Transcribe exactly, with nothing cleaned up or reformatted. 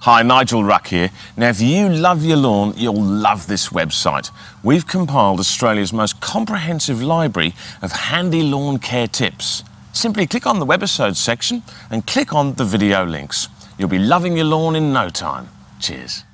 Hi, Nigel Ruck here. Now, if you love your lawn, you'll love this website. We've compiled Australia's most comprehensive library of handy lawn care tips. Simply click on the webisodes section and click on the video links. You'll be loving your lawn in no time. Cheers.